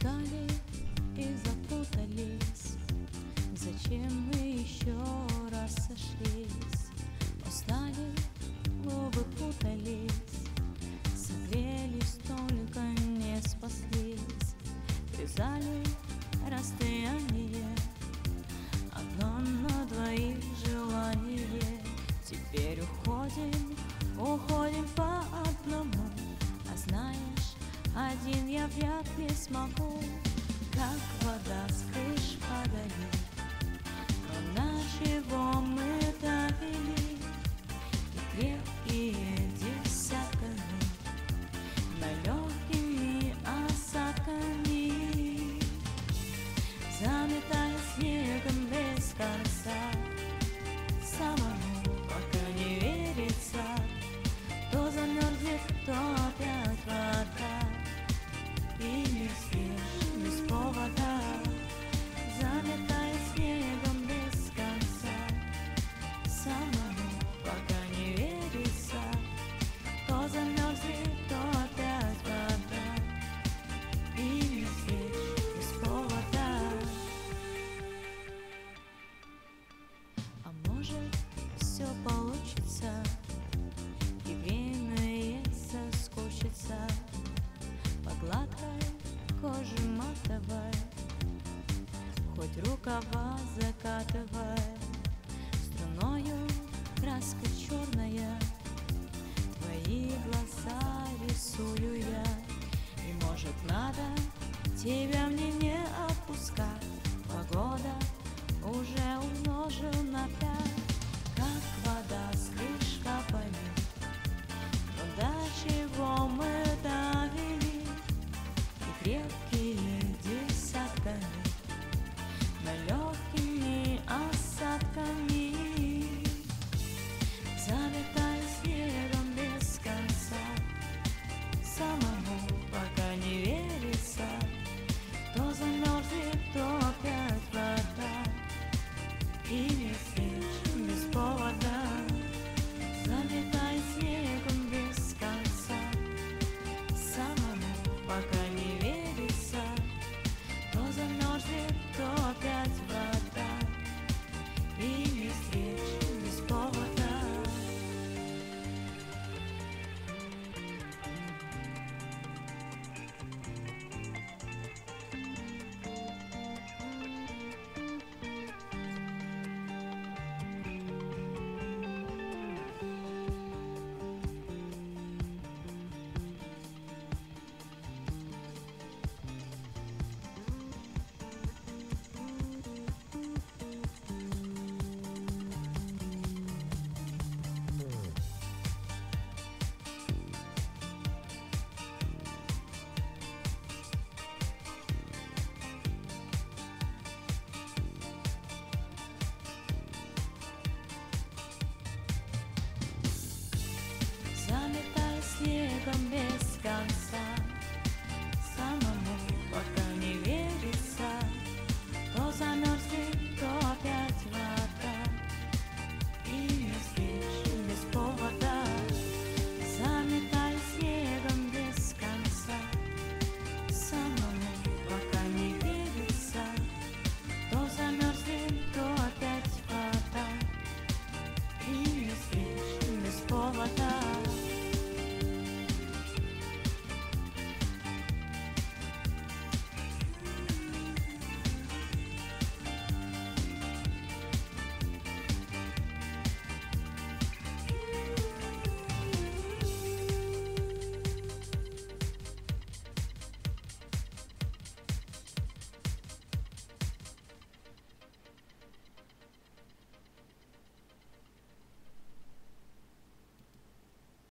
Устали и запутались, зачем мы еще раз сошлись? Устали, губы путались, согрелись, только не спаслись. Вязали расстояние, одно на двоих желание. Теперь уходим по одному, а знаешь, один я вряд ли смогу. Как вода с крыш падали, но ничего мы довели. И крепкие десятками, но легкими осадками, заметая снегом без конца. Самому пока не верится, то замерзнет, то опять вода. И не съешь без повода, заметая снегом без конца. Самому пока не верится, то замерзнет, то опять вода. И не съешь без повода. А может, все получится, и время есть соскучиться по гладкой коже матовой, хоть рукава закатывай. Струною краска черная, твои глаза рисую я. И может надо тебя мне не отпускать, погода уже умножена 5. Как вода с крыш капали, но до чего мы довели. И крепкие десятками, но легкими осадками, заметая снегом без конца. Самому пока не верится, то замерзнет, то опять вода. И не съешь без повода, заметай снегом без конца. Самому пока не верится, то замерзнет, то опять вода. И не съешь без повода. Заметай снегом без конца.